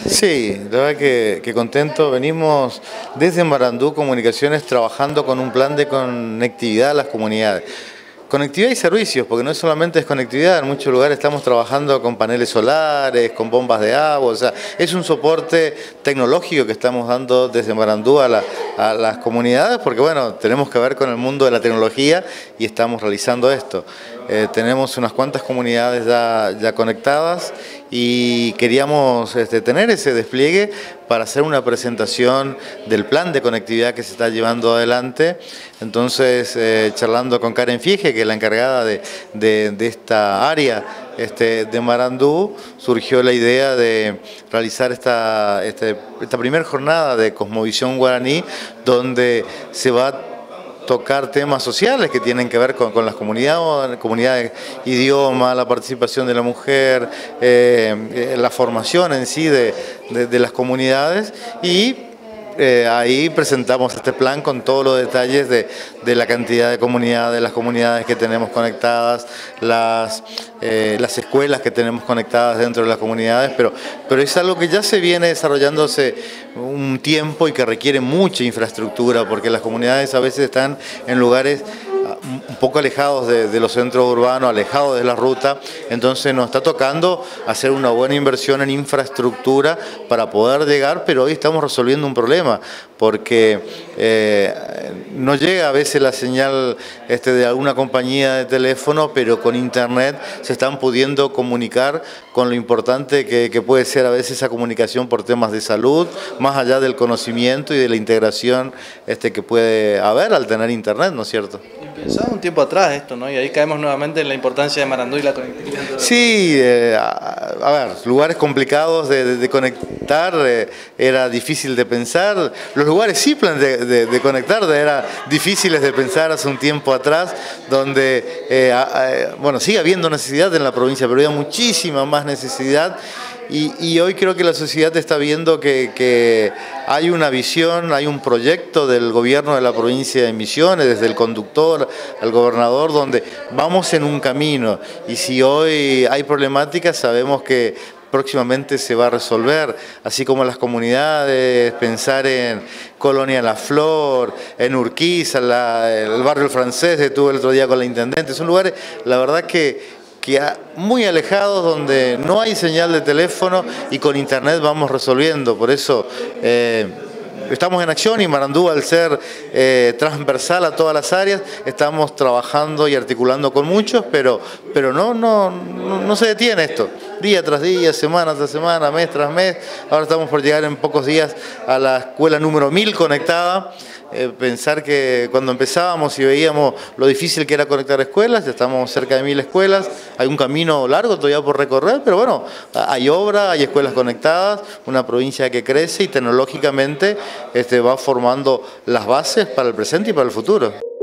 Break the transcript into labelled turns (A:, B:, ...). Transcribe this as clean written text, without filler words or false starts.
A: Sí, la verdad que contento. Venimos desde Marandú Comunicaciones trabajando con un plan de conectividad a las comunidades. Conectividad y servicios, porque no solamente es conectividad, en muchos lugares estamos trabajando con paneles solares, con bombas de agua, o sea, es un soporte tecnológico que estamos dando desde Marandú a las comunidades, porque bueno, tenemos que ver con el mundo de la tecnología y estamos realizando esto. Tenemos unas cuantas comunidades ya conectadas y queríamos tener ese despliegue para hacer una presentación del plan de conectividad que se está llevando adelante. Entonces, charlando con Karen Fiege, que es la encargada de esta área de Marandú, surgió la idea de realizar esta primera jornada de Cosmovisión Guaraní, donde se va a tocar temas sociales que tienen que ver con las comunidades, idioma, la participación de la mujer, la formación en sí de las comunidades y ahí presentamos este plan con todos los detalles de la cantidad de comunidades, las comunidades que tenemos conectadas, las escuelas que tenemos conectadas dentro de las comunidades, pero es algo que ya se viene desarrollándose un tiempo y que requiere mucha infraestructura, porque las comunidades a veces están en lugares un poco alejados de los centros urbanos, alejados de la ruta, entonces nos está tocando hacer una buena inversión en infraestructura para poder llegar, pero hoy estamos resolviendo un problema, porque no llega a veces la señal de alguna compañía de teléfono, pero con internet se están pudiendo comunicar con lo importante que puede ser a veces esa comunicación por temas de salud, más allá del conocimiento y de la integración que puede haber al tener internet, ¿no es cierto?
B: Pensaba un tiempo atrás esto, ¿no? Y ahí caemos nuevamente en la importancia de Marandú y la conectividad.
A: Sí, a ver, lugares complicados de conectar, era difícil de pensar. Los lugares simples de conectar eran difíciles de pensar hace un tiempo atrás, donde, bueno, sigue habiendo necesidad en la provincia, pero había muchísima más necesidad. Y hoy creo que la sociedad está viendo que hay una visión, hay un proyecto del gobierno de la provincia de Misiones, desde el conductor al gobernador, donde vamos en un camino. Y si hoy hay problemáticas, sabemos que próximamente se va a resolver, así como las comunidades, pensar en Colonia La Flor, en Urquiza, el barrio francés, estuve el otro día con la intendente, son lugares, la verdad que muy alejados, donde no hay señal de teléfono y con internet vamos resolviendo. Por eso estamos en acción y Marandú, al ser transversal a todas las áreas, estamos trabajando y articulando con muchos, pero no se detiene esto. Día tras día, semana tras semana, mes tras mes. Ahora estamos por llegar en pocos días a la escuela número 1000 conectada. Pensar que cuando empezábamos y veíamos lo difícil que era conectar escuelas, ya estamos cerca de 1000 escuelas, hay un camino largo todavía por recorrer, pero bueno, hay obra, hay escuelas conectadas, una provincia que crece y tecnológicamente va formando las bases para el presente y para el futuro.